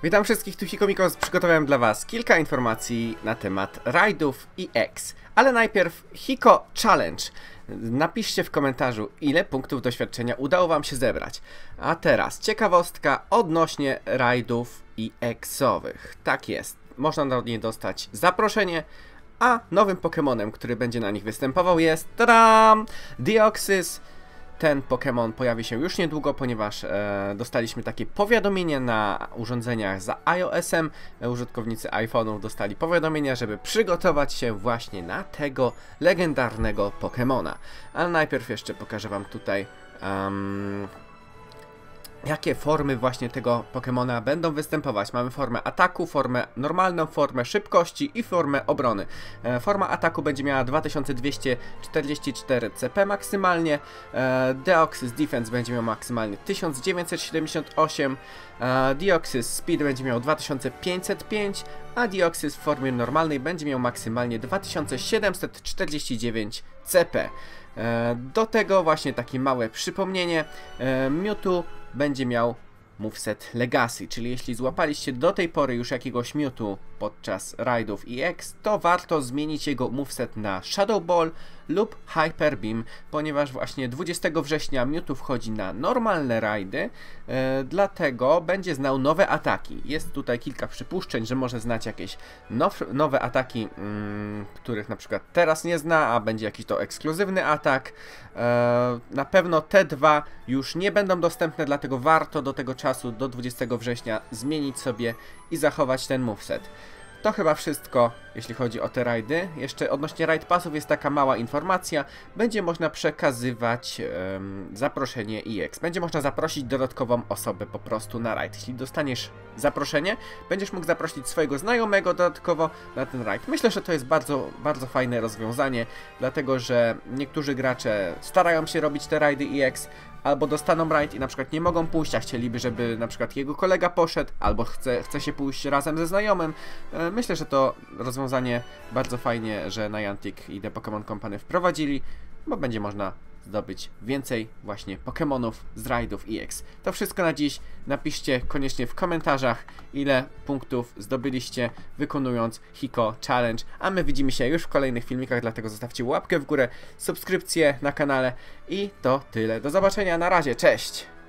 Witam wszystkich, tu Hikomikos. Przygotowałem dla was kilka informacji na temat rajdów i EX. Ale najpierw Hiko Challenge. Napiszcie w komentarzu, ile punktów doświadczenia udało wam się zebrać. A teraz ciekawostka odnośnie rajdów i EX-owych. Tak jest, można do niej dostać zaproszenie, a nowym Pokemonem, który będzie na nich występował jest tadam! Deoxys. Ten Pokémon pojawi się już niedługo, ponieważ dostaliśmy takie powiadomienie na urządzeniach za iOS-em. Użytkownicy iPhone'ów dostali powiadomienia, żeby przygotować się właśnie na tego legendarnego Pokémona. Ale najpierw jeszcze pokażę wam tutaj jakie formy właśnie tego Pokemona będą występować. Mamy formę ataku, formę normalną, formę szybkości i formę obrony. Forma ataku będzie miała 2244 CP maksymalnie. Deoxys Defense będzie miał maksymalnie 1978. Deoxys Speed będzie miał 2505, a Deoxys w formie normalnej będzie miał maksymalnie 2749 CP. Do tego właśnie takie małe przypomnienie, Mewtwo będzie miał moveset Legacy, czyli jeśli złapaliście do tej pory już jakiegoś Mewtwo podczas rajdów EX, to warto zmienić jego moveset na Shadow Ball lub Hyper Beam, ponieważ właśnie 20 września Mewtwo wchodzi na normalne rajdy, dlatego będzie znał nowe ataki. Jest tutaj kilka przypuszczeń, że może znać jakieś nowe ataki, których na przykład teraz nie zna, a będzie jakiś to ekskluzywny atak. Na pewno te dwa już nie będą dostępne, dlatego warto do tego czasu, do 20 września zmienić sobie i zachować ten moveset. To chyba wszystko, jeśli chodzi o te rajdy. Jeszcze odnośnie raid passów jest taka mała informacja. Będzie można przekazywać zaproszenie EX. Będzie można zaprosić dodatkową osobę po prostu na rajd. Jeśli dostaniesz zaproszenie, będziesz mógł zaprosić swojego znajomego dodatkowo na ten rajd. Myślę, że to jest bardzo fajne rozwiązanie, dlatego że niektórzy gracze starają się robić te rajdy EX, albo dostaną raid i na przykład nie mogą pójść, a chcieliby, żeby na przykład jego kolega poszedł, albo chce się pójść razem ze znajomym. Myślę, że to rozwiązanie bardzo fajnie, że Niantic i The Pokémon Company wprowadzili, bo będzie można zdobyć więcej właśnie Pokémonów z rajdów EX. To wszystko na dziś. Napiszcie koniecznie w komentarzach, ile punktów zdobyliście wykonując Hiko Challenge, a my widzimy się już w kolejnych filmikach, dlatego zostawcie łapkę w górę, subskrypcję na kanale i to tyle. Do zobaczenia, na razie, cześć!